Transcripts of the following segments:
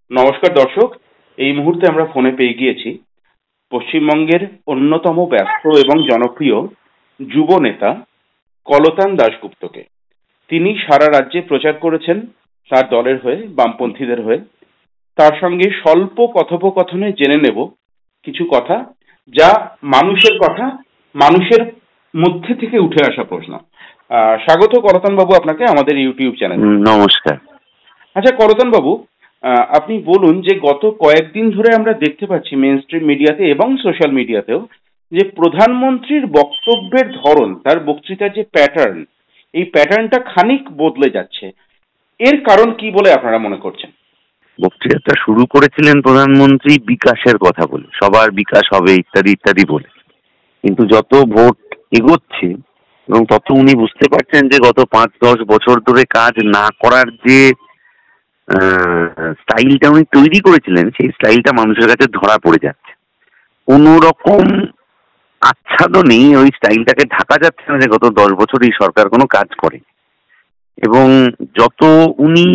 নমস্কার দর্শক, এই মুহূর্তে আমরা ফোনে পেয়ে গিয়েছি পশ্চিমবঙ্গের অন্যতম ব্যস্ত এবং জনপ্রিয় যুব নেতা কলতান দাশগুপ্তকে। তিনি সারা রাজ্যে প্রচার করেছেন তার দলের হয়ে, বামপন্থীদের হয়ে। তার সঙ্গে স্বল্প কথোপকথনে জেনে নেব কিছু কথা, যা মানুষের কথা, মানুষের মধ্যে থেকে উঠে আসা প্রশ্ন। স্বাগত কলতান বাবু আপনাকে আমাদের ইউটিউব চ্যানেলে। নমস্কার। আচ্ছা কলতান বাবু, আপনি বলুন যে গত কয়েকদিন ধরে আমরা দেখতে পাচ্ছি মেইন স্ট্রিম মিডিয়াতে এবং সোশ্যাল মিডিয়াতেও যে প্রধানমন্ত্রীর বক্তব্যের ধরন, তার বক্তৃতার যে প্যাটার্ন, এই প্যাটার্নটা খানিক বদলে যাচ্ছে। এর কারণ কি বলে আপনারা মনে করছেন? বক্তৃতাটা শুরু করেছিলেন প্রধানমন্ত্রী বিকাশের কথা বলে, সবার বিকাশ হবে ইত্যাদি ইত্যাদি বলে। কিন্তু যত ভোট এগোচ্ছে এবং তত উনি বুঝতে পারছেন যে গত 5-10 বছর ধরে কাজ না করার যে স্টাইলটা উনি তৈরি করেছিলেন, সেই স্টাইলটা মানুষের কাছে ধরা পড়ে যাচ্ছে। কোন রকম আচ্ছাদনেই ওই স্টাইলটাকে ঢাকা যাচ্ছে না যে গত 10 বছর এই সরকার কোনো কাজ করে। এবং যত উনি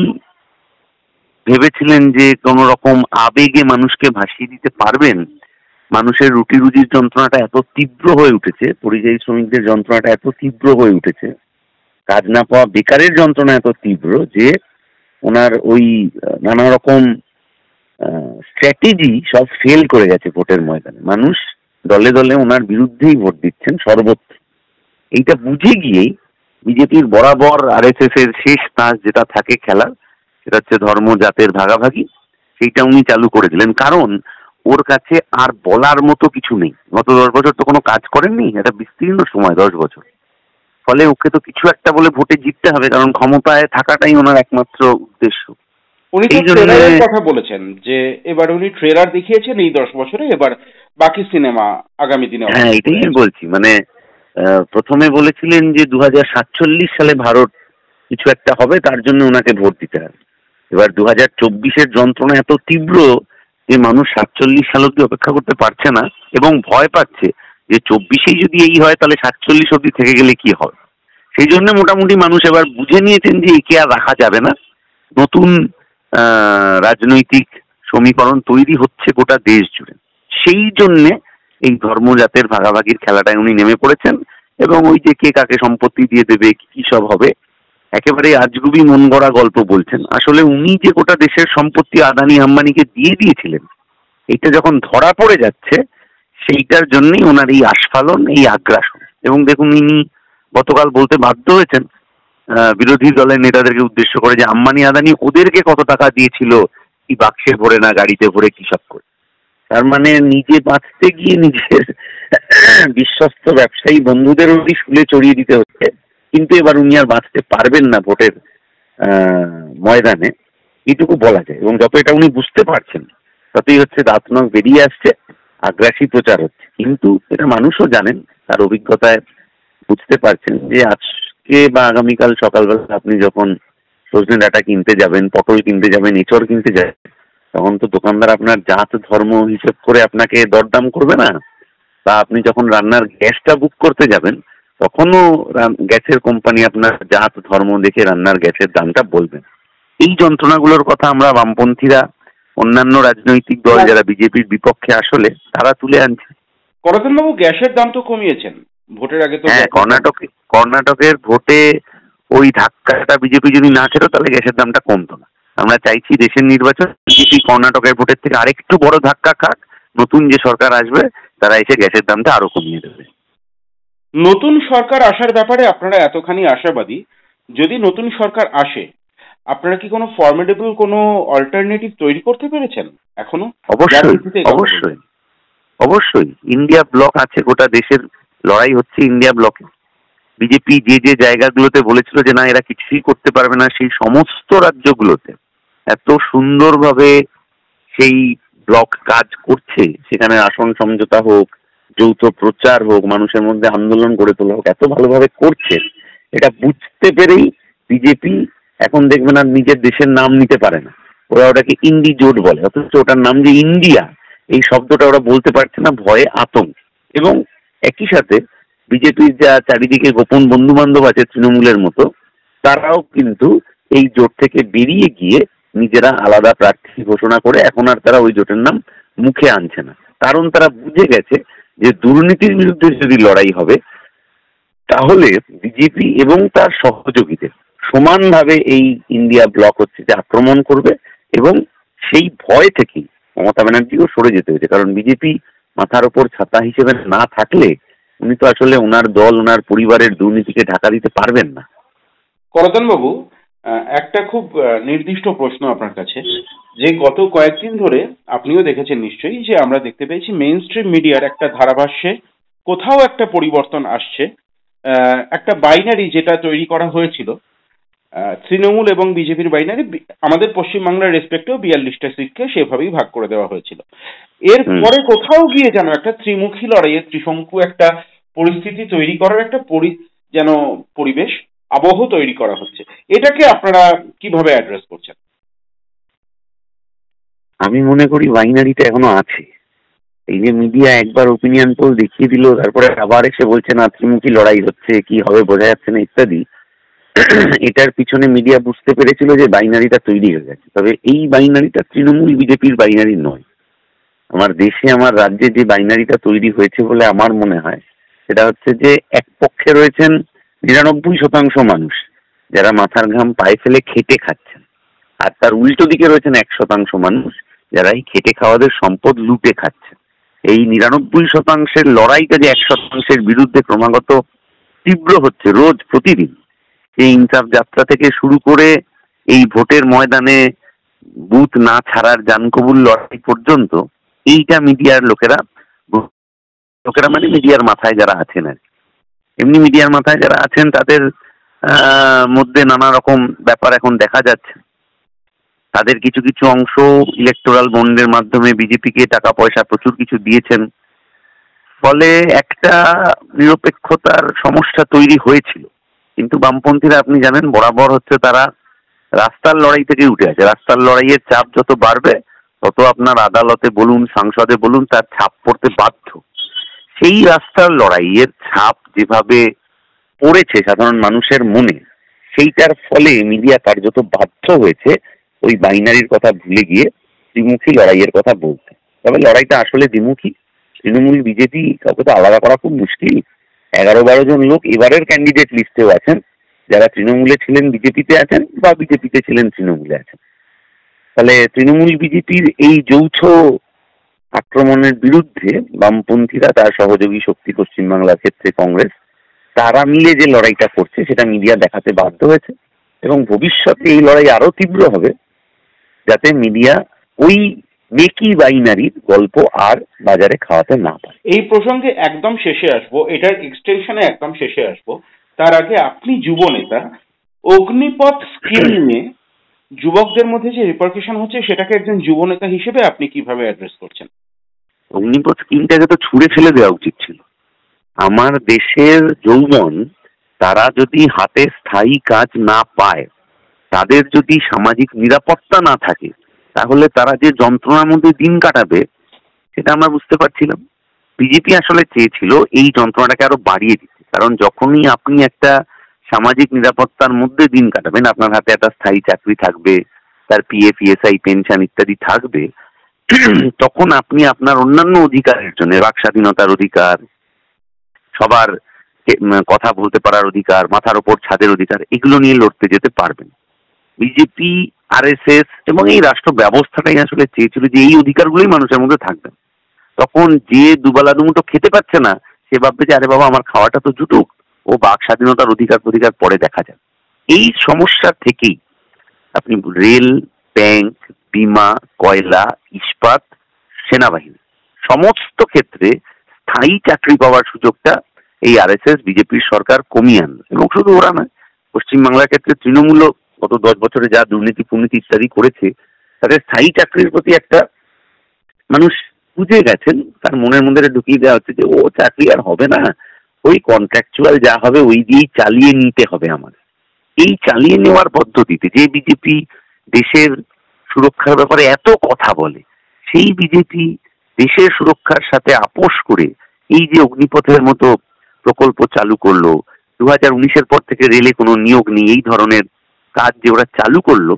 ভেবেছিলেন যে কোন রকম আবেগে মানুষকে ভাসিয়ে দিতে পারবেন, মানুষের রুটি রুজির যন্ত্রণাটা এত তীব্র হয়ে উঠেছে, পরিযায়ী শ্রমিকদের যন্ত্রণাটা এত তীব্র হয়ে উঠেছে, কাজ না পাওয়া বেকারের যন্ত্রণা এত তীব্র যে ওনার ওই নানা রকম স্ট্র্যাটেজি সব ফেল করে গেছে ভোটের ময়দানে। মানুষ দলে দলে ওনার বিরুদ্ধেই ভোট দিচ্ছেন সর্বত্র। এইটা বুঝে গিয়েই বিজেপির বরাবর আরএসএস এর শেষ তাস যেটা থাকে খেলার, সেটা হচ্ছে ধর্ম জাতের ভাগাভাগি, সেইটা উনি চালু করে দিলেন। কারণ ওর কাছে আর বলার মতো কিছু নেই। গত 10 বছর তো কোনো কাজ করেননি, এটা বিস্তীর্ণ সময় 10 বছর। ফলে ওকে তো কিছু একটা বলে ভোটে জিততে হবে, কারণ ক্ষমতায় থাকাটাই ওনার একমাত্র উদ্দেশ্য। উনি তো ট্রেলারের কথা বলেছেন যে এবার উনি ট্রেলার দেখিয়েছেন এই 10 বছরে, এবার বাকি সিনেমা আগামী দিনে। হ্যাঁ, এটাই বলছি। মানে প্রথমে বলেছিলেন যে 2047 সালে ভারত কিছু একটা হবে, তার জন্য ওনাকে ভোট দিতে হবে। এবার 2024-এর যন্ত্রণা এত তীব্র যে মানুষ 47 সাল অব্দি অপেক্ষা করতে পারছে না এবং ভয় পাচ্ছে যে 24-এই যদি এই হয় তাহলে 47 অব্দি থেকে গেলে কি হবে। সেই জন্য মোটামুটি মানুষ এবার বুঝে নিয়েছেন যে একে আর রাখা যাবে না। নতুন রাজনৈতিক সমীকরণ তৈরি হচ্ছে গোটা দেশ জুড়ে। সেই জন্যে এই ধর্মজাতের ভাগাভাগির খেলাটায় উনি নেমে পড়েছেন। এবং ওই যে কে কাকে সম্পত্তি দিয়ে দেবে, কি সব হবে, একেবারে আজগুবি মন গড়া গল্প বলছেন। আসলে উনি যে গোটা দেশের সম্পত্তি আদানি আম্বানিকে দিয়ে দিয়েছিলেন, এটা যখন ধরা পড়ে যাচ্ছে, সেইটার জন্যই ওনার এই আস্ফালন, এই আগ্রাসন। এবং দেখুন, ইনি গতকাল বলতে বাধ্য হয়েছেন বিরোধী দলের নেতাদেরকে উদ্দেশ্য করে যে আম্বানি আদানি ওদেরকে কত টাকা দিয়েছিল, কি বাক্সে ভরে না গাড়িতে ভরে, কি সব করে। তার মানে নিজে বাঁচতে গিয়ে নিজের বিশ্বস্ত ব্যবসায়ী বন্ধুদের ওই শুলে চড়িয়ে দিতে হচ্ছে। কিন্তু এবার উনি আর বাঁচতে পারবেন না ভোটের ময়দানে, এটুকু বলা যায়। এবং যত এটা উনি বুঝতে পারছেন, ততই হচ্ছে দাঁত নখ বেরিয়ে আসছে, আগ্রাসী প্রচার হচ্ছে। কিন্তু এটা মানুষও জানেন, তার অভিজ্ঞতায় বুঝতে পারছেন যে আজকে বা আগামীকাল সকালবেলা আপনি যখন সজনে ডাঁটা কিনতে যাবেন, পটল কিনতে যাবেন, এঁচড় কিনতে যাবেন, তখন তো দোকানদার আপনার জাত ধর্ম হিসেব করে আপনাকে দরদাম করবে না। বা আপনি যখন রান্নার গ্যাসটা বুক করতে যাবেন, তখনও গ্যাসের কোম্পানি আপনার জাত ধর্ম দেখে রান্নার গ্যাসের দামটা বলবেন। এই যন্ত্রণাগুলোর কথা আমরা বামপন্থীরা, অন্যান্য রাজনৈতিক দল যারা বিজেপির বিপক্ষে আসলে, তারা তুলে আনছে। কলতান বাবু, গ্যাসের দাম তো কমিয়েছেন ভোটের আগে। তো হ্যাঁ, কর্ণাটকের ভোটে ওই ধাক্কাটা বিজেপি যদি না খেত তাহলে গ্যাসের দামটা কমতো না। আমরা চাইছি দেশের নির্বাচন বিজেপি কর্ণাটকের ভোটের থেকে আরেকটু বড় ধাক্কা খাক, নতুন যে সরকার আসবে তারা এসে গ্যাসের দামটা আরো কমিয়ে দেবে। নতুন সরকার আসার ব্যাপারে আপনারা এতখানি আশাবাদী, যদি নতুন সরকার আসে, আপনারা কি কোনো ফর্মিডেবল কোনো অল্টারনেটিভ তৈরি করতে পেরেছেন এখনো? অবশ্যই অবশ্যই ইন্ডিয়া ব্লক আছে, গোটা দেশের লড়াই হচ্ছে ইন্ডিয়া ব্লকে। বিজেপি যে যে জায়গাগুলোতে বলেছিল যে না এরা কিছুই করতে পারবে না, সেই সমস্ত রাজ্যগুলোতে এত সুন্দরভাবে সেই ব্লক কাজ করছে। সেখানে আসন সমঝোতা হোক, যৌথ প্রচার হোক, মানুষের মধ্যে আন্দোলন গড়ে তোলা হোক, এত ভালোভাবে করছে। এটা বুঝতে পেরেই বিজেপি এখন দেখবেন আর নিজের দেশের নাম নিতে পারে না। ওরা ওটাকে ইন্ডি জোট বলে, অথচ ওটার নাম যে ইন্ডিয়া, এই শব্দটা ওরা বলতে পারছে না, ভয়ে আতঙ্ক। এবং একই সাথে বিজেপির যা চারিদিকে গোপন বন্ধু বান্ধব আছে তৃণমূলের মতো, তারাও কিন্তু এই জোট থেকে বেরিয়ে গিয়ে নিজেরা আলাদা প্রার্থী ঘোষণা করে এখন আর তারা ওই জোটের নাম মুখে আনছে না। কারণ তারা বুঝে গেছে যে দুর্নীতির বিরুদ্ধে যদি লড়াই হবে তাহলে বিজেপি এবং তার সহযোগীদের সমানভাবে এই ইন্ডিয়া ব্লক হচ্ছে যে আক্রমণ করবে, এবং সেই ভয় থেকেই মমতা ব্যানার্জিও সরে যেতে হয়েছে। কারণ বিজেপি মাথার ওপর ছাতা হিসেবে না থাকলে উনি তো আসলে ওনার দল, ওনার পরিবারের দুর্নীতিকে ঢাকা দিতে পারবেন না। করতন বাবু, একটা খুব নির্দিষ্ট প্রশ্ন আপনার কাছে, যে গত কয়েকদিন ধরে আপনিও দেখেছেন নিশ্চয়ই, যে আমরা দেখতে পেয়েছি মেইন স্ট্রিম মিডিয়ার একটা ধারাভাষ্যে কোথাও একটা পরিবর্তন আসছে। একটা বাইনারি যেটা তৈরি করা হয়েছিল তৃণমূল এবং বিজেপির বাইনারি, আমাদের পশ্চিমবাংলার রেসপেক্টেও 42টা সিটকে সেভাবেই ভাগ করে দেওয়া হয়েছিল। এরপরে কোথাও গিয়ে যেন একটা ত্রিমুখী লড়াইয়ের, ত্রিশঙ্কু একটা পরিস্থিতি তৈরি করার একটা যেন পরিবেশ, আবহ তৈরি করা হচ্ছে। এটাকে আপনারা কিভাবে অ্যাড্রেস করছেন? আমি মনে করি বাইনারিটা এখনো আছে। এই যে মিডিয়া একবার ওপিনিয়ন পোল দেখিয়ে দিল, তারপরে আবার এসে বলছে না ত্রিমুখী লড়াই হচ্ছে, কি হবে বোঝা যাচ্ছে না ইত্যাদি, এটার পিছনে মিডিয়া বুঝতে পেরেছিল যে বাইনারিটা তৈরি হয়ে গেছে। তবে এই বাইনারিটা তৃণমূল বিজেপির বাইনারি নয়। আমার দেশে, আমার রাজ্যে যে বাইনারিটা তৈরি হয়েছে বলে আমার মনে হয়, সেটা হচ্ছে যে এক পক্ষে রয়েছেন 99% মানুষ যারা মাথার ঘাম পায়ে ফেলে খেটে খাচ্ছেন, আর তার উল্টো দিকে রয়েছেন 1% মানুষ যারা এই খেটে খাওয়াদের সম্পদ লুটে খাচ্ছেন। এই 99%-এর লড়াইটা যে 1%-এর বিরুদ্ধে ক্রমাগত তীব্র হচ্ছে রোজ প্রতিদিন, এই ইনসাফ যাত্রা থেকে শুরু করে এই ভোটের ময়দানে বুথ না ছাড়ার জানকবুল লড়াই পর্যন্ত, এইটা মিডিয়ার লোকেরা মানে মিডিয়ার মাথায় যারা আছেন আর এমনি মিডিয়ার মাথায় যারা আছেন তাদের মধ্যে নানা রকম ব্যাপার এখন দেখা যাচ্ছে। তাদের কিছু কিছু অংশ ইলেকটোরাল বন্ডের মাধ্যমে বিজেপিকে টাকা পয়সা প্রচুর কিছু দিয়েছেন, ফলে একটা নিরপেক্ষতার সমস্যা তৈরি হয়েছিল। কিন্তু বামপন্থীরা আপনি জানেন বরাবর হচ্ছে তারা রাস্তার লড়াই থেকে উঠে আসে। রাস্তার লড়াইয়ের চাপ যত বাড়বে তত আপনার আদালতে বলুন, সংসদে বলুন, তার ছাপ পড়তে বাধ্য। সেই রাস্তার লড়াইয়ের ছাপ যেভাবে পড়েছে সাধারণ মানুষের মনে, সেইটার ফলে মিডিয়া কার্যত বাধ্য হয়েছে ওই বাইনারির কথা ভুলে গিয়ে দ্বিমুখী লড়াইয়ের কথা বলতে। তবে লড়াইটা আসলে দ্বিমুখী। তৃণমূল বিজেপি কাউকে তো আলাদা করা খুব মুশকিল। 11-12 জন লোক এবারের ক্যান্ডিডেট লিস্টেও আছেন, যারা তৃণমূলে ছিলেন বিজেপিতে আছেন, বা বিজেপিতে ছিলেন তৃণমূলে আছেন। তাহলে তৃণমূল বিজেপির এই যৌথ আক্রমণের বিরুদ্ধে বামপন্থীরা, তার সহযোগী শক্তি পশ্চিমবাংলার ক্ষেত্রে কংগ্রেস, তারা মিলে যে লড়াইটা করছে সেটা মিডিয়া দেখাতে বাধ্য হয়েছে, এবং ভবিষ্যতে এই লড়াই আরো তীব্র হবে যাতে মিডিয়া ওই মেকি বাইনারির গল্প আর বাজারে খাওয়াতে না পারে। এই প্রসঙ্গে একদম শেষে আসবো, এটার এক্সটেনশনে একদম শেষে আসবো। তার আগে আপনি যুব নেতা, অগ্নিপথ স্কিম নিয়ে যুবকদের মধ্যে যে রিপারকেশন হচ্ছে সেটাকে একজন যুব নেতা হিসেবে আপনি কিভাবে অ্যাড্রেস করছেন? অগ্নিপথ স্কিমটাকে তো ছুঁড়ে ফেলে দেওয়া উচিত ছিল। আমার দেশের যৌবন, তারা যদি হাতে স্থায়ী কাজ না পায়, তাদের যদি সামাজিক নিরাপত্তা না থাকে, তাহলে তারা যে যন্ত্রণার মধ্যে দিন কাটাবে সেটা আমরা বুঝতে পারছিলাম। বিজেপি আসলে চেয়েছিল এই যন্ত্রণাটাকে আরো বাড়িয়ে দিতে, কারণ যখনই আপনি একটা সামাজিক নিরাপত্তার মধ্যে দিন কাটাবেন, আপনার হাতে একটা স্থায়ী চাকরি থাকবে, তার পিএফ, ইএসআই, পেনশন ইত্যাদি থাকবে, তখন আপনি আপনার অন্যান্য অধিকারের জন্য, বাক স্বাধীনতার অধিকার, সবার কথা বলতে পারার অধিকার, মাথার ওপর ছাদের অধিকার, এগুলো নিয়ে লড়তে যেতে পারবেন। বিজেপি, আরএসএস এবং এই রাষ্ট্র ব্যবস্থাটাই আসলে চেয়েছিল যে এই অধিকারগুলোই মানুষের মধ্যে থাকবে। তখন যে দুবেলা দুমুঠো খেতে পাচ্ছে না, সে ভাববে যে আরে বাবা আমার খাওয়াটা তো জুটুক, ও বাক স্বাধীনতার অধিকার পরে দেখা যায়। এই সমস্যা থেকেই আপনি রেল, ব্যাংক, বিমা, কয়লা, ইস্পাত, সেনাবাহিনী সমস্ত ক্ষেত্রে স্থায়ী চাকরি পাওয়ার সুযোগটা এই আরএসএস বিজেপির সরকার কমিয়ে আনলো। এবং শুধু ওরা নয়, পশ্চিমবাংলার ক্ষেত্রে তৃণমূল গত 10 বছরে যা দুর্নীতি ফুর্নীতি ইত্যাদি করেছে, তাদের স্থায়ী চাকরির প্রতি একটা মানুষ বুঝে গেছেন, তার মনের মধ্যে ঢুকিয়ে দেওয়া হচ্ছে যে ও চাকরি আর হবে না, ওই কন্ট্রাকচুয়াল যা হবে ওই দিয়েই চালিয়ে নিতে হবে আমাদের। এই চালিয়ে নেওয়ার পদ্ধতিতে যে বিজেপি দেশের সুরক্ষার ব্যাপারে এত কথা বলে, সেই বিজেপি দেশের সুরক্ষার সাথে আপোষ করে এই যে অগ্নিপথের মতো প্রকল্প চালু করলো, 2019-এর পর থেকে রেলে কোনো নিয়োগ নেই, এই ধরনের কাজ যে ওরা চালু করলো,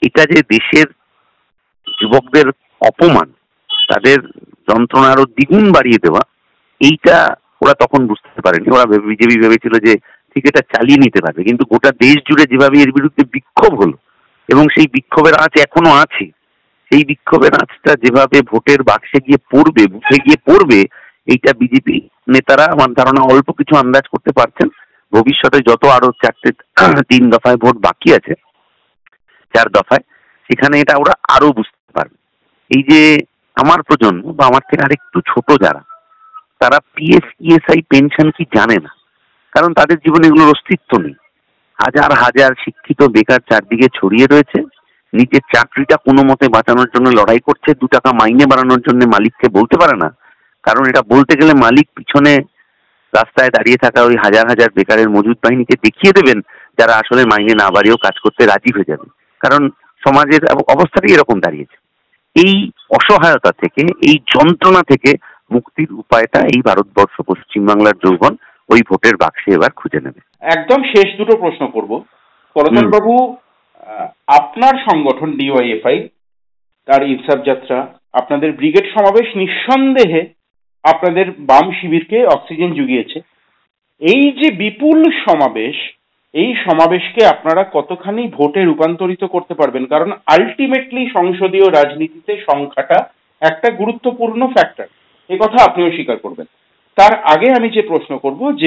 এটা যে দেশের যুবকদের অপমান, তাদের যন্ত্রণা আরো দ্বিগুণ বাড়িয়ে দেওয়া, এইটা ওরা তখন বুঝতে পারেনি। ওরা বিজেপি ভেবেছিল যে ঠিক এটা চালিয়ে নিতে পারবে, কিন্তু গোটা দেশ জুড়ে যেভাবে এর বিরুদ্ধে বিক্ষোভ হলো এবং সেই বিক্ষোভের আঁচ এখনো আছে, সেই বিক্ষোভের আঁচটা যেভাবে ভোটের বাক্সে গিয়ে পড়বে, বুথে গিয়ে পড়বে, এইটা বিজেপি নেতারা আমার ধারণা অল্প কিছু আন্দাজ করতে পারছেন। ভবিষ্যতে যত আরো 3 দফায় ভোট বাকি আছে, 4 দফায়, সেখানে এটা ওরা আরো বুঝতে পারবে। এই যে আমার প্রজন্ম বা আমার থেকে আরেকটু ছোট যারা, তারা পিএফ ইএসআই পেনশন কি জানে না, কারণ তাদের জীবনে এগুলোর অস্তিত্ব নেই। হাজার হাজার শিক্ষিত বেকার চারদিকে ছড়িয়ে রয়েছে, নিজের চাকরিটা কোনো মতে বাঁচানোর জন্য লড়াই করছে, 2 টাকা মাইনে বাড়ানোর জন্য মালিককে বলতে পারে না, কারণ এটা বলতে গেলে মালিক পিছনে রাস্তায় দাঁড়িয়ে থাকা ওই হাজার হাজার বেকারের মজুদ বাহিনীকে দেখিয়ে দেবেন, যারা আসলে মাইনে না বাড়িয়েও কাজ করতে রাজি হয়ে যাবে, কারণ সমাজের অবস্থাটাই এরকম দাঁড়িয়েছে। এই অসহায়তা থেকে, এই যন্ত্রণা থেকে মুক্তির উপায়টা এই ভারতবর্ষ, পশ্চিমবাংলার যৌবন ওই ভোটের বাক্সে এবার খুঁজে নেবে। একদম শেষ দুটো প্রশ্ন করব কলতান বাবু। আপনার সংগঠন ডিওয়াইএফআই, তার ইনসাফ যাত্রা, আপনাদের ব্রিগেড সমাবেশ নিঃসন্দেহে আপনাদের বাম শিবিরকে অক্সিজেন জুগিয়েছে। এই যে বিপুল সমাবেশ, এই সমাবেশকে আপনারা কতখানি ভোটে রূপান্তরিত করতে পারবেন? কারণ আলটিমেটলি সংসদীয় রাজনীতিতে সংখ্যাটা একটা গুরুত্বপূর্ণ ফ্যাক্টর, এ কথা আপনিও স্বীকার করবেন। তার আগে আমি যে প্রশ্ন করব যে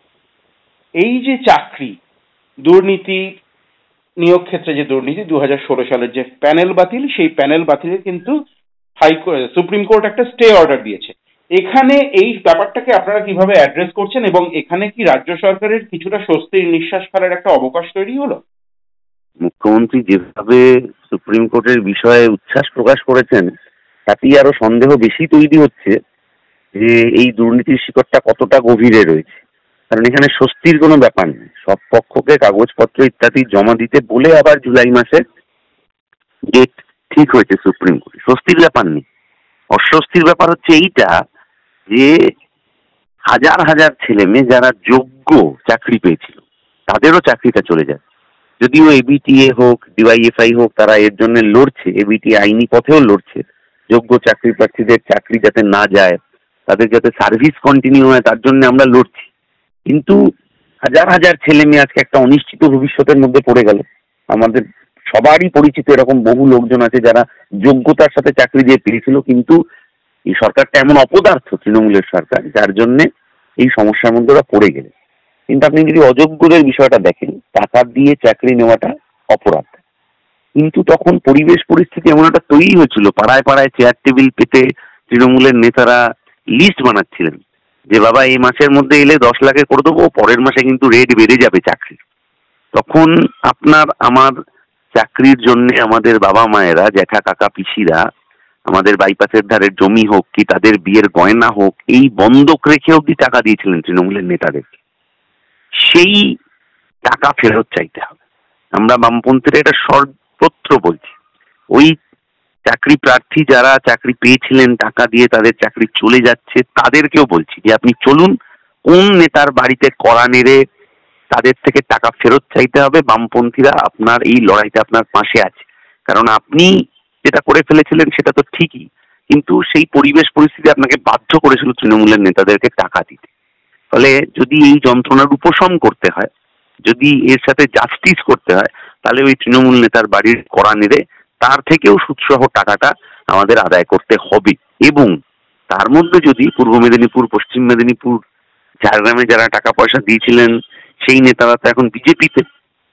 এই যে চাকরি দুর্নীতি, নিয়োগ ক্ষেত্রে যে দুর্নীতি, 2016 সালের যে প্যানেল বাতিল, সেই প্যানেল বাতিলে কিন্তু সুপ্রিম কোর্ট একটা স্টে অর্ডার দিয়েছে। এখানে এই ব্যাপারটাকে আপনারা কিভাবে অ্যাড্রেস করছেন এবং এখানে কি রাজ্য সরকারের কিছুটা স্বস্তির নিঃশ্বাস ফেলার একটা অবকাশ তৈরি হলো? মুখ্যমন্ত্রী যেভাবে সুপ্রিম কোর্টের বিষয়ে উচ্ছ্বাস প্রকাশ করেছেন, তাতেই আরো সন্দেহ বেশি তৈরি হচ্ছে যে এই দুর্নীতির শিকড়টা কতটা গভীরে রয়েছে। কারণ এখানে স্বস্তির কোনো ব্যাপার নেই, সব পক্ষকে কাগজপত্র ইত্যাদি জমা দিতে বলে আবার জুলাই মাসে ডেট ঠিক হয়েছে সুপ্রিম কোর্টে। স্বস্তির ব্যাপার নেই। অস্বস্তির ব্যাপার হচ্ছে এইটা যে হাজার হাজার ছেলে মেয়ে যারা যোগ্য চাকরি পেয়েছিল, তাদেরও চাকরিটা চলে যায়। যদিও এবিটিএ হোক, ডিওয়াইএফআই হোক, তারা এর জন্য লড়ছে, এবিটিএ আইনি পথেও লড়ছে, যোগ্য চাকরি প্রার্থীদের চাকরি যাতে না যায়, তাদের যাতে সার্ভিস কন্টিনিউ হয়, তার জন্য আমরা লড়ছি। কিন্তু হাজার হাজার ছেলে মেয়ে আজকে একটা অনিশ্চিত ভবিষ্যতের মধ্যে পড়ে গেল। আমাদের সবারই পরিচিত এরকম বহু লোকজন আছে যারা যোগ্যতার সাথে চাকরি দিয়ে পেয়েছিল, কিন্তু এই সরকারটা এমন অপদার্থ, তৃণমূলের সরকার, যার জন্যে এই সমস্যার মধ্যে ওরা পড়ে গেলে। কিন্তু আপনি যদি অযোগ্যদের বিষয়টা দেখেন, টাকা দিয়ে চাকরি নেওয়াটা অপরাধ, কিন্তু তখন পরিবেশ পরিস্থিতি এমন একটা তৈরি হয়েছিল, পাড়ায় পাড়ায় চেয়ার টেবিল পেতে তৃণমূলের নেতারা লিস্ট বানাচ্ছিলেন যে বাবা এই মাসের মধ্যে এলে 10 লাখে করে দেবো, পরের মাসে কিন্তু রেট বেড়ে যাবে চাকরির। তখন আপনার আমার চাকরির জন্য আমাদের বাবা মায়েরা, জ্যাঠা কাকা পিসিরা, আমাদের বাইপাসের ধারের জমি হোক কি তাদের বিয়ের গয়না হোক, এই বন্ধক রেখে অব্দি টাকা দিয়েছিলেন তৃণমূলের নেতাদেরকে। সেই টাকা ফেরত চাইতে হবে। আমরা বামপন্থীরা এটা সর্বত্র বলছি। ওই চাকরি প্রার্থী যারা চাকরি পেয়েছিলেন টাকা দিয়ে, তাদের চাকরি চলে যাচ্ছে, তাদেরকেও বলছি যে আপনি চলুন, কোন নেতার বাড়িতে কড়া নেড়ে তাদের থেকে টাকা ফেরত চাইতে হবে। বামপন্থীরা আপনার এই লড়াইতে আপনার পাশে আছে, কারণ আপনি যেটা করে ফেলেছিলেন সেটা তো ঠিকই, কিন্তু সেই পরিবেশ পরিস্থিতি আপনাকে বাধ্য করেছিল তৃণমূলের নেতাদেরকে টাকা দিতে। ফলে যদি এই যন্ত্রণার উপশম করতে হয়, যদি এর সাথে জাস্টিস করতে হয়, তাহলে ওই তৃণমূল নেতার বাড়ির কড়া নেড়ে তার থেকেও সুদসহ টাকাটা আমাদের আদায় করতে হবে। এবং তার মধ্যে যদি পূর্ব মেদিনীপুর, পশ্চিম মেদিনীপুর, ঝাড়গ্রামে যারা টাকা পয়সা দিয়েছিলেন সেই নেতারা তো এখন বিজেপিতে।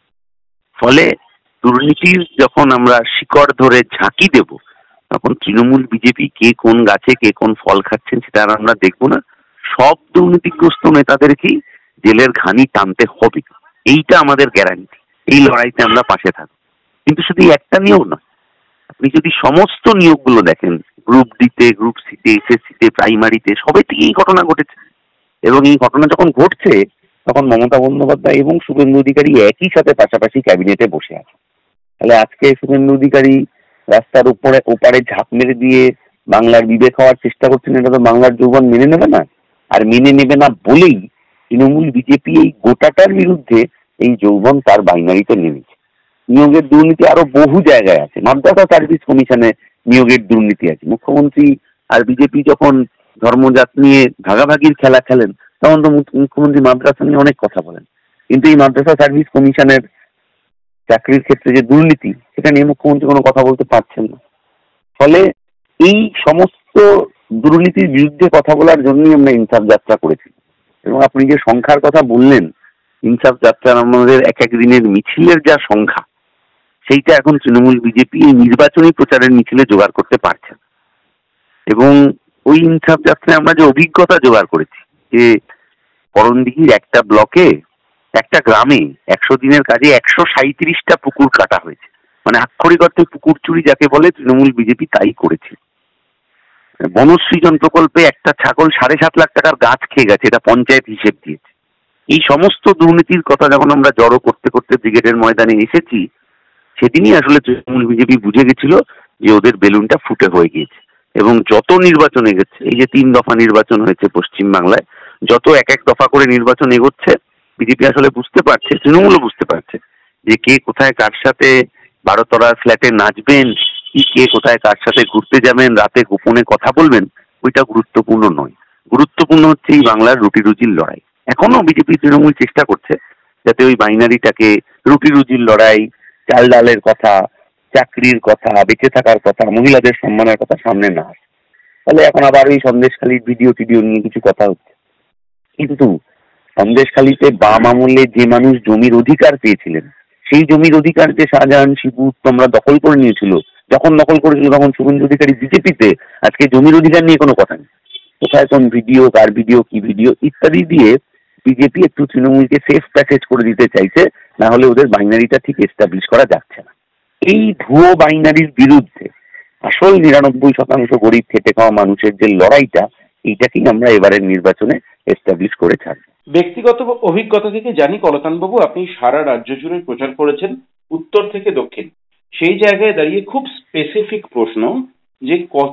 ফলে দুর্নীতির যখন আমরা শিকড় ধরে ঝাঁকি দেব, তখন তৃণমূল বিজেপি কে কোন গাছে কে কোন ফল খাচ্ছেন সেটা আর আমরা দেখবো না। সব দুর্নীতিগ্রস্ত নেতাদেরকেই জেলের ঘানি টানতে হবে, এইটা আমাদের গ্যারান্টি। এই লড়াইতে আমরা পাশে থাকবো। কিন্তু শুধু একটা নিয়োগ না, আপনি যদি সমস্ত নিয়োগগুলো দেখেন, গ্রুপ ডিতে, গ্রুপ সিতে, এসএসসিতে, প্রাইমারিতে, সবে থেকে এই ঘটনা ঘটেছে। এবং এই ঘটনা যখন ঘটছে তখন মমতা বন্দ্যোপাধ্যায় এবং শুভেন্দু অধিকারী একই সাথে পাশাপাশি ক্যাবিনেটে বসে আছে। তাহলে আজকে শুভেন্দু অধিকারী রাস্তার ওপারে ঝাঁপ মেরে দিয়ে বাংলার বিবেক হওয়ার চেষ্টা করছেন, এটা তো বাংলার যৌবন মেনে নেবে না। আর মেনে নেবে না বলেই তৃণমূল বিজেপি এই গোটাটার বিরুদ্ধে এই যৌবন তার বাইনারিতে নেমেছে। নিয়োগের দুর্নীতি আরো বহু জায়গায় আছে। মাদ্রাসা সার্ভিস কমিশনে নিয়োগের দুর্নীতি আছে। মুখ্যমন্ত্রী আর বিজেপি যখন ধর্মজাত নিয়ে ভাগাভাগির খেলা খেলেন, তখন তো মুখ্যমন্ত্রী মাদ্রাসা নিয়ে অনেক কথা বলেন, কিন্তু এই মাদ্রাসা সার্ভিস কমিশনের চাকরির ক্ষেত্রে যে দুর্নীতি, সেটা নিয়ে মুখ্যমন্ত্রী কোনো কথা বলতে পারছেন না। ফলে এই সমস্ত দুর্নীতির বিরুদ্ধে কথা বলার জন্যই আমরা ইনসাফ যাত্রা করেছি। এবং আপনি যে সংখ্যার কথা বললেন, ইনসাফ যাত্রার আমাদের এক এক দিনের মিছিলের যা সংখ্যা, সেইটা এখন তৃণমূল বিজেপি এই নির্বাচনী প্রচারের মিছিলে জোগাড় করতে পারছে না। এবং ওই ইনসাফ যাত্রায় আমরা যে অভিজ্ঞতা জোগাড় করেছি, যে করণদিঘির একটা ব্লকে, একটা গ্রামে 100 দিনের কাজে 137টা পুকুর কাটা হয়েছে। মানে আক্ষরিক অর্থে পুকুর চুরি যাকে বলে, তৃণমূল বিজেপি তাই করেছে। বনসৃজন প্রকল্পে একটা ছাগল 7.5 লাখ টাকার গাছ খেয়ে গেছে, এটা পঞ্চায়েত হিসেব দিয়েছে। এই সমস্ত দুর্নীতির কথা যখন আমরা জড়ো করতে করতে ব্রিগেডের ময়দানে এসেছি, সেদিনই আসলে তৃণমূল বিজেপি বুঝে গেছিল যে ওদের বেলুনটা ফুটে হয়ে গিয়েছে। এবং যত নির্বাচন এগোচ্ছে, এই যে 3 দফা নির্বাচন হয়েছে পশ্চিমবাংলায়, যত এক এক দফা করে নির্বাচন এগোচ্ছে, বিজেপি আসলে বুঝতে পারছে, তৃণমূলও বুঝতে পারছে যে কে কোথায় কার সাথে 12 তলার ফ্ল্যাটে নাচবেন, কি কে কোথায় কার সাথে ঘুরতে যাবেন, রাতে গোপনে কথা বলবেন, ওইটা গুরুত্বপূর্ণ নয়। গুরুত্বপূর্ণ হচ্ছে এই বাংলার রুটি রুজির লড়াই। এখনো বিজেপি তৃণমূল চেষ্টা করছে যাতে ওই বাইনারিটাকে রুটি রুজির লড়াই, চাল ডালের কথা, চাকরির কথা, বেঁচে থাকার কথা, মহিলাদের সম্মানের কথা সামনে না আসে। ফলে এখন আবার ওই সন্দেশখালীর ভিডিও টিডিও নিয়ে কিছু কথা হচ্ছে। কিন্তু সন্দেশখালীতে বাম আমলে যে মানুষ জমির অধিকার পেয়েছিলেন, সেই জমির অধিকার যে শাহজাহান, শিবু, তোমরা দখল করে নিয়েছিল, যখন দখল করেছিল তখন শুভেন্দু অধিকারী বিজেপিতে, আজকে জমির অধিকার নিয়ে কোনো কথা নেই। কোথায় কোন ভিডিও, কার ভিডিও, কি ভিডিও ইত্যাদি দিয়ে বিজেপি একটু তৃণমূলকে সেফ প্যাকেজ করে দিতে চাইছে, না হলে ওদের বাইনারিটা ঠিক এস্টাবলিশ করা যাচ্ছে না। এই ভুয়ো বাইনারির বিরুদ্ধে আসল 99% গরিব খেটে খাওয়া মানুষের যে লড়াইটা, এইটাকেই আমরা এবারের নির্বাচনে এস্টাবলিশ করে ছাড়বো। ব্যক্তিগত অভিজ্ঞতা থেকে জানি কলতানবাবু, আপনি সারা রাজ্য জুড়ে প্রচার করেছেন, উত্তর থেকে দক্ষিণ। সেই জায়গায় দাঁড়িয়ে খুব স্পেসিফিক প্রশ্ন, যে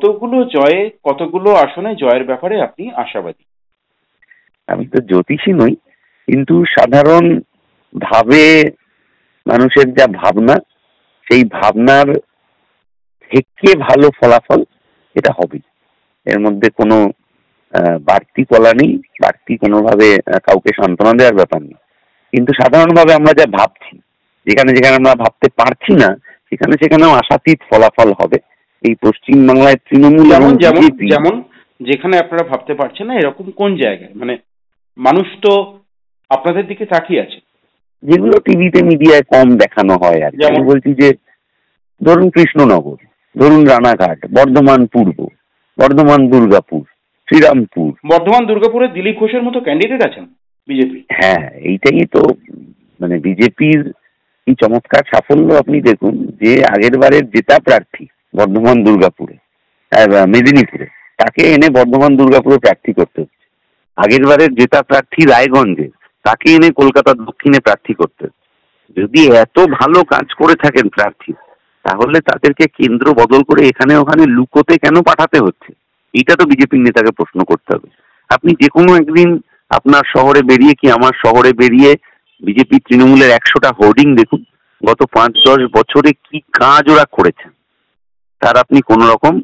কতগুলো আসনে জয়ের ব্যাপারে আপনি আশাবাদী? আমি তো জ্যোতিষী নই, কিন্তু সাধারণ ভাবে মানুষের যা ভাবনা, সেই ভাবনার থেকে ভালো ফলাফল এটা হবে। এর মধ্যে কোনো বাড়তি কলা নেই, বাড়তি কোনোভাবে কাউকে সান্ত্বনা দেওয়ার ব্যাপার নেই। কিন্তু সাধারণভাবে আমরা যা ভাবছি, যেখানে যেখানে আমরা ভাবতে পারছি না, সেখানে সেখানেও আশাতীত ফলাফল হবে। এই পশ্চিমবাংলায় তৃণমূল যেমন যেখানে আপনারা ভাবতে পারছেন না, এরকম কোন জায়গায়? মানে মানুষ তো আপনাদের দিকে তাকিয়ে আছে, যেগুলো টিভিতে মিডিয়ায় কম দেখানো হয়। আর আমি বলছি যে ধরুন কৃষ্ণনগর, ধরুন রানাঘাট, বর্ধমান পূর্ব, বর্ধমান দুর্গাপুর, শ্রীরামপুর। বর্ধমান দুর্গাপুরে দিলীপ ঘোষের মতো ক্যান্ডিডেট আছেন বিজেপি। হ্যাঁ, এইটাই তো মানে বিজেপির কি চমৎকার সাফল্য। আপনি দেখুন যে আগের বারের জেতা প্রার্থী বর্ধমান দুর্গাপুরে, মেদিনীপুরে, তাকে এনে বর্ধমান দুর্গাপুরে প্রার্থী করতে হচ্ছে। আগের বারের জেতা প্রার্থী রায়গঞ্জে, তাকে এনে কলকাতা দক্ষিণে প্রার্থী করতে হচ্ছে। যদি এত ভালো কাজ করে থাকেন প্রার্থী, তাহলে তাদেরকে কেন্দ্র বদল করে এখানে ওখানে লুকোতে কেন পাঠাতে হচ্ছে? এটা তো বিজেপির নেতাকে প্রশ্ন করতে হবে। আপনি যে কোনো একদিন আপনার শহরে বেরিয়ে কি আমার শহরে বেরিয়ে বিজেপি তৃণমূলের 100টা হোর্ডিং দেখুন, গত 5-10 বছরে কি কাজ ওরা করেছেন, তার আপনি কোন রকম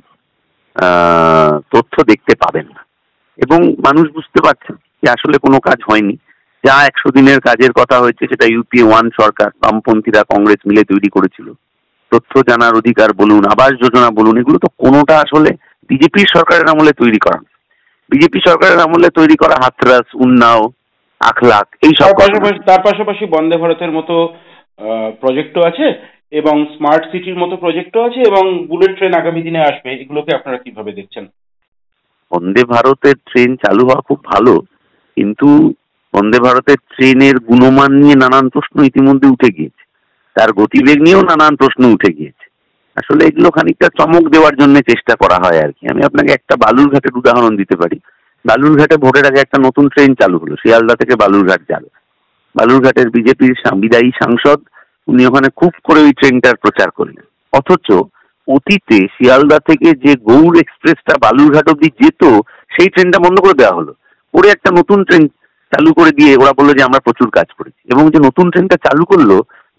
তথ্য দেখতে পাবেন না। এবং মানুষ বুঝতে পারছেন যে আসলে কোনো কাজ হয়নি। যা 100 দিনের কাজের কথা হয়েছে, সেটা ইউপিএ 1 সরকার, বামপন্থীরা, কংগ্রেস মিলে তৈরি করেছিল। তথ্য জানার অধিকার বলুন, আবাস যোজনা বলুন, এগুলো তো কোনোটা আসলে বিজেপির সরকারের আমলে তৈরি করা। বিজেপি সরকারের আমলে তৈরি করা হাথরাস, উন্নাও, আখলাক, এই সব। তার পাশাপাশি বন্দে ভারতের মতো প্রজেক্টও আছে, এবং স্মার্ট সিটির মতো প্রজেক্টও আছে, এবং বুলেট ট্রেন আগামী দিনে আসবে। এগুলোকে আপনারা কিভাবে দেখছেন? বন্দে ভারতের ট্রেন চালু হওয়া খুব ভালো, কিন্তু বন্দে ভারতের ট্রেনের গুণমান নিয়ে নানান প্রশ্ন ইতিমধ্যে উঠে গিয়েছে, তার গতিবেগ নিয়েও নানান প্রশ্ন উঠে গিয়েছে। আসলে এগুলো খানিকটা চমক দেওয়ার জন্য চেষ্টা করা হয় আর কি। আমি আপনাকে একটা বালুরঘাটের উদাহরণ দিতে পারি। বালুরঘাটে ভোটের আগে একটা নতুন ট্রেন চালু হলো, শিয়ালদা থেকে বালুরঘাট যাবে। বালুরঘাটের বিজেপির বিদায়ী সাংসদ, উনি ওখানে খুব করে ওই ট্রেনটার প্রচার করলেন। অথচ অতীতে শিয়ালদা থেকে যে গৌড় এক্সপ্রেসটা বালুরঘাট অব্দি যেত, সেই ট্রেনটা বন্ধ করে দেওয়া হলো। পরে একটা নতুন ট্রেন চালু করে দিয়ে ওরা বললো যে আমরা প্রচুর কাজ করেছি। এবং যে নতুন ট্রেনটা চালু করলো,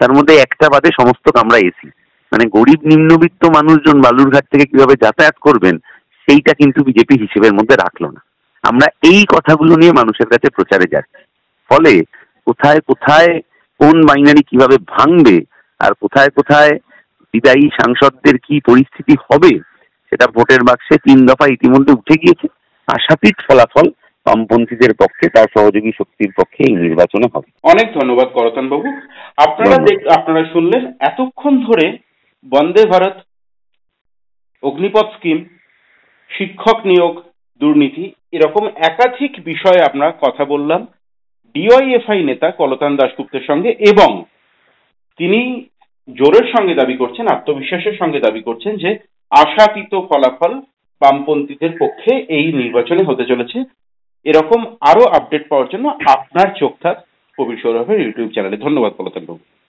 তার মধ্যে একটা বাদে সমস্ত কামরা এসি। মানে গরিব নিম্নবিত্ত মানুষজন বালুরঘাট থেকে কিভাবে যাতায়াত করবেন সেইটা কিন্তু বিজেপি হিসেবের মধ্যে রাখলো না। আমরা এই কথাগুলো নিয়ে মানুষের কাছে প্রচারে যাচ্ছি। ফলে কোথায় কোথায় কোন বাইনারি কিভাবে ভাঙবে আর কোথায় কোথায় বিদায়ী সাংসদদের কি পরিস্থিতি হবে সেটা ভোটের বাক্সে 3 দফা ইতিমধ্যে উঠে গিয়েছে। আশাতীত ফলাফল বামপন্থীদের পক্ষে, তার সহযোগী শক্তির পক্ষে এই নির্বাচনে হবে। অনেক ধন্যবাদ করতন বাবু। আপনারা শুনলেন এতক্ষণ ধরে বন্দে ভারত, অগ্নিপথ স্কিম, শিক্ষক নিয়োগ দুর্নীতি, এরকম একাধিক বিষয়ে আমরা কথা বললাম ডিওয়াইএফআই নেতা কলতান দাশগুপ্তের সঙ্গে, এবং তিনি জোরের সঙ্গে দাবি করছেন, আত্মবিশ্বাসের সঙ্গে দাবি করছেন যে আশাতীত ফলাফল বামপন্থীদের পক্ষে এই নির্বাচনে হতে চলেছে। এরকম আরো আপডেট পাওয়ার জন্য আপনার চোখ থাক কবির সৌরভের ইউটিউব চ্যানেলে। ধন্যবাদ কলতান বাবু।